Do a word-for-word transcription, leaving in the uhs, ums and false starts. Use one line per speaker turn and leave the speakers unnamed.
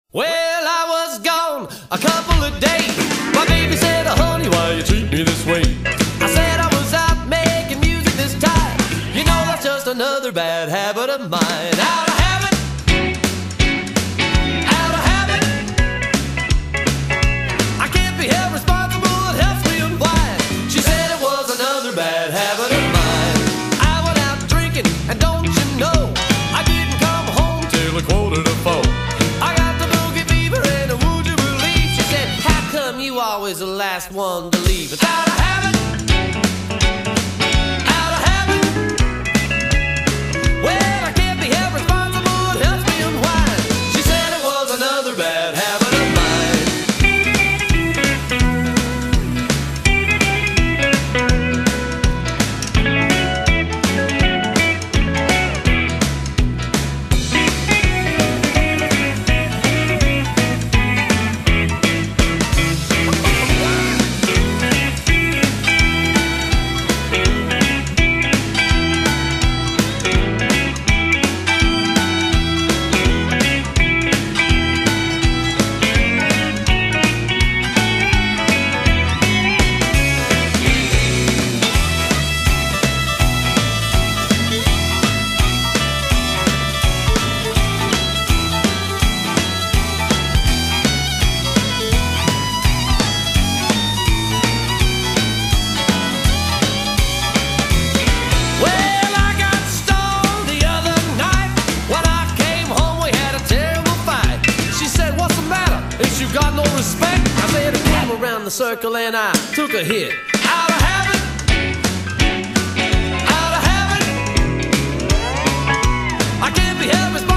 Well, I was gone a couple of days. My baby said, honey, why you treat me this way? I said I was out making music this time. You know that's just another bad habit of mine. Out of habit, out of habit. I can't be held responsible, it helps me unwind. She said it was another bad habit of mine. I went out drinking, and don't you know, I didn't come home till a quarter to four. You always the last one to leave. It's out of habit, out of habit. Well, I can't be held responsible, it helps me unwind. She said it was another bad habit of got no respect. I said I came around the circle and I took a hit. Out of habit, out of habit. I can't be held responsible.